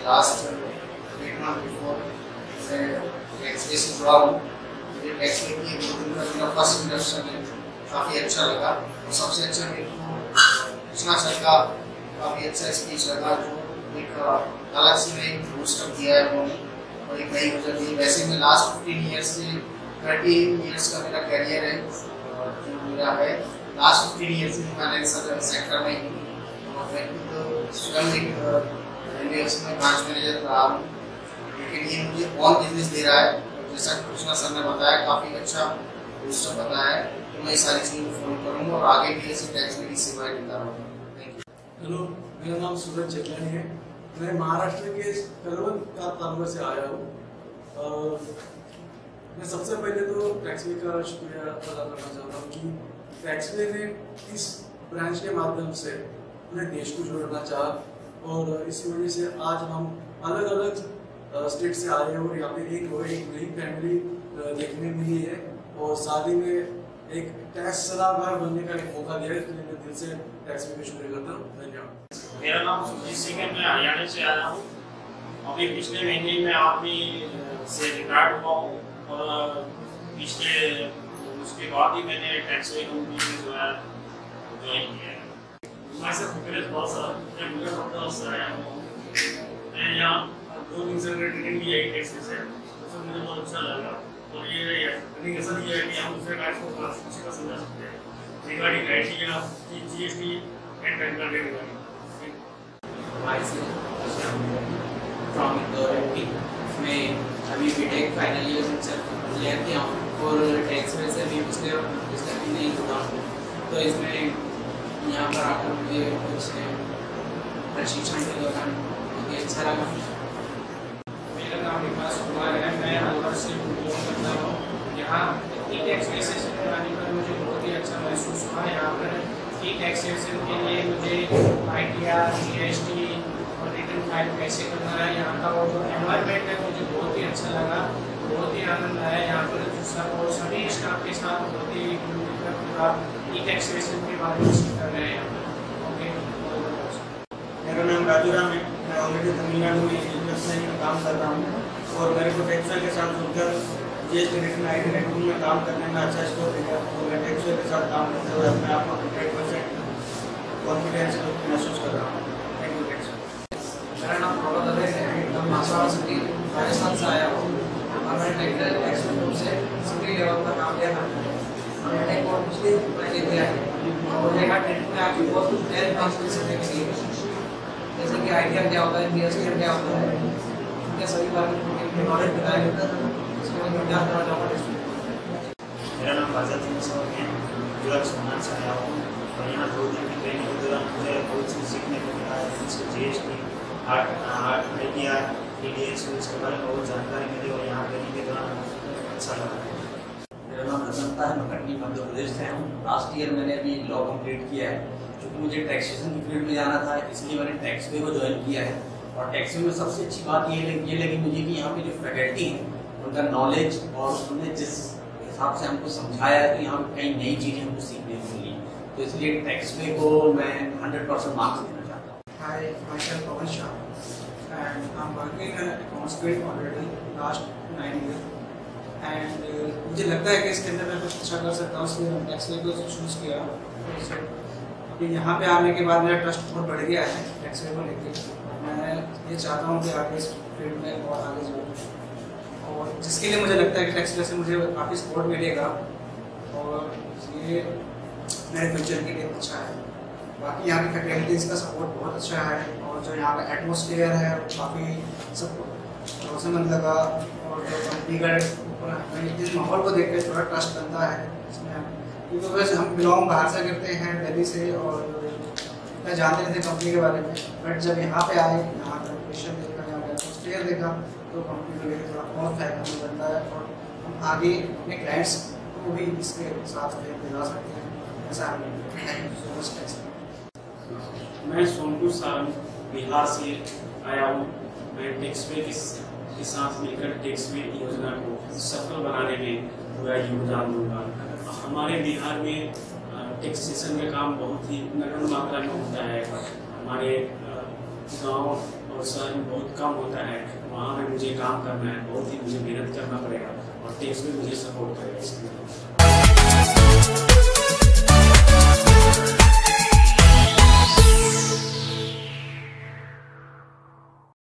Last 8 month before टैक्सवे से जुड़ा हूँ। मुझे टैक्सवे की 2 दिन का मेरा फर्स्ट इंडक्शन है, काफ़ी अच्छा लगा। और सबसे अच्छा मेरे को कृष्णा सर का काफ़ी अच्छा स्पीच लगा, जो एक अलग से एक बूस्टअप दिया है उन्होंने और एक नई वजह दी। वैसे मैं लास्ट 15 ईयर्स से 30 ईयर्स का मेरा करियर है, जो मेरा है लास्ट 15 ईयर्स से फाइनेंशियल सेक्टर में ही, और मैं खुद स्वयं एक रेलवे में ब्रांच मैनेजर रहा हूँ। लेकिन ये मुझे ऑन बिजनेस दे रहा है, जैसा कृष्णा सर ने बताया काफ़ी अच्छा बूस्टअप बताया है, तो मैं ये सारी चीज़ें फॉलो करूँगा और आगे भी ऐसे टैक्सवे की सेवाएं देता रहूँगा। Thank you. हेलो, मेरा नाम सूरज चेतलानी है। मैं महाराष्ट्र के कलवन का तालुका से आया हूँ। मैं सबसे पहले तो टैक्सवे का शुक्रिया अदा करना चाहता हूँ कि टैक्सवे ने इस ब्रांच के माध्यम से पूरे देश को जोड़ना चाहा, और इसी वजह से आज हम अलग अलग स्टेट से आए हैं और यहाँ पे एक नई फैमिली देखने मिली है, और साथ ही में एक टैक्स सलाहकार बनने का एक मौका दिया है। तो मैं दिल से टैक्सवे को शुक्रिया करता हूँ। धन्यवाद। मेरा नाम सुजीत सिंह है, मैं हरियाणा से आया हूँ। अभी पिछले महीने में आर्मी से रिटायर्ड हुआ हूँ, और पिछले उसके बाद ही मैंने टैक्सवे कंपनी में जो है ज्वाइन किया है। मैं यहाँ 2 दिन से ट्रेनिंग ली है टैक्सवे से, तो मुझे बहुत अच्छा लगा। और ये ट्रेनिंग ऐसा नहीं है कि हम दूसरे टैक्स को अच्छी तरह समझा सकते हैं, regarding IT GST and bank regarding. From Indore मैं अभी बीटेक फाइनल ईयर में क्लियर किया हूँ, और टैक्सवे से भी पिछले महीने ही जुड़ा हूँ। तो इसमें यहाँ पर आकर मुझे कुछ प्रशिक्षण के दौरान मुझे अच्छा लगा। मेरा नाम विकास कुमार है, मैं अलवर से बिलोंग करता हूँ। यहाँ E-Taxway से आने पर मुझे बहुत ही अच्छा महसूस हुआ। यहाँ पर E-Taxway के लिए मुझे ITR, GST और रिटर्न फाइल कैसे करना है, यहाँ का वो जो एनवायरनमेंट है मुझे बहुत ही अच्छा लगा, बहुत ही आनंद आया। यहाँ पर सब और सभी स्टाफ के साथ बहुत ही पूरा E-Taxway के बारे में सीख कर रहे हैं। ओके, मेरा नाम राजू राम है, मैं ऑलरेडी तमिलनाडु में यूनिवर्सिटी में काम कर रहा हूँ, और मेरे को टैक्सवे के साथ जुड़कर जीएसटी रिटर्न आईटी रिटर्न में काम करने में अच्छा स्कोप मिला, और मैं टैक्सवे के साथ काम करते हुए अपने आप को 100% कॉन्फिडेंस महसूस कर रहा हूँ। Thank you Taxway. मेरा नाम प्रभात है, मैं मासाड़ा सिटी राजस्थान से आया हूँ, और मैंने टैक्सवे ग्रुप से सिटी लेवल पर काम किया था। मैंने एक पिछले महीने दिया है, और यहाँ ट्रेनिंग में आके बहुत कुछ नए ट्रांसफर सीखने के लिए, जैसे कि आइडिया क्या होता है, बीएसटी क्या होता है, उनके सभी बारे में नॉलेज बताया। मेरा नाम बाजार है, गुजरात सोनार से आया हूँ, और यहाँ 2 दिन की ट्रेनिंग के दौरान मुझे बहुत चीज़ सीखने को मिला है, जैसे जीएसटी, ITR, TDS, इसके बारे में बहुत जानकारी मिली, और यहाँ ट्रेनिंग के दौरान अच्छा लगा। मेरा नाम रतन है, मैं कटनी मध्य प्रदेश से हूँ। लास्ट ईयर मैंने अभी लॉ कंप्लीट किया है, क्योंकि मुझे टैक्सेशन की फील्ड में जाना था, इसलिए मैंने टैक्सवे को ज्वाइन किया है। और टैक्सवे में सबसे अच्छी बात ये लगी मुझे कि यहाँ पे जो फैकल्टी है उनका नॉलेज, और उन्होंने जिस हिसाब से हमको समझाया है, तो यहाँ पे कई नई चीज़ें हमको सीखने को मिली, तो इसलिए टैक्सवे को मैं 100% मार्क्स देना चाहता हूँ। Hi, myself Pawan Shah, and I'm working in accounts field already last 9 years. And मुझे लगता है कि इसके अंदर मैं कुछ अच्छा कर सकता हूँ, इसलिए मैंने टैक्सवे को चूज़ किया। अभी यहाँ पे आने के बाद मेरा ट्रस्ट बहुत बढ़ गया है टैक्सवे को लेकर। मैं ये चाहता हूँ कि आगे इस फील्ड में और आगे जाऊँ, और जिसके लिए मुझे लगता है कि टैक्सवे से मुझे काफ़ी सपोर्ट मिलेगा, और ये मेरे फ्यूचर के लिए अच्छा है। बाकी यहाँ की फैकल्टीज़ का सपोर्ट बहुत अच्छा है, और जो यहाँ का एटमॉस्फेयर है काफ़ी सब भरोसेमंद लगा, और जो कंपनी का इस माहौल को देख कर थोड़ा ट्रस्ट बनता है इसमें, क्योंकि वैसे हम बिलोंग बाहर से करते हैं, दिल्ली से, और मैं जानते नहीं थे कंपनी के बारे में, बट जब यहाँ पे आए, यहाँ का लोकेशन देखा, यहाँ का एटमॉस्फेयर देखा, तो कंपनी को लेकर थोड़ा बहुत फायदा बनता है, और हम आगे अपने क्लाइंट्स को भी इसके साथ दिला सकते हैं। ऐसा है। मैं सोनपुर सारण बिहार से आया हूँ। मैं टैक्सवे के साथ मिलकर टैक्सवे योजना को सफल बनाने में पूरा योगदान दूंगा। हमारे बिहार में टैक्सेशन का काम बहुत ही नगण्य मात्रा में होता है। हमारे गांव और शहर में बहुत कम होता है, वहाँ में मुझे काम करना है, बहुत ही मुझे मेहनत करना पड़ेगा और टैक्स में मुझे सपोर्ट करेगा इसके लिए।